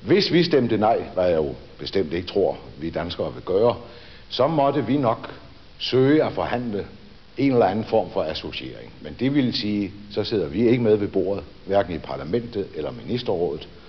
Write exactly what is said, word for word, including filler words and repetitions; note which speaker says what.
Speaker 1: Hvis vi stemte nej, hvad jeg jo bestemt ikke tror, vi danskere vil gøre, så måtte vi nok søge at forhandle en eller anden form for associering. Men det vil sige, så sidder vi ikke med ved bordet, hverken i parlamentet eller ministerrådet,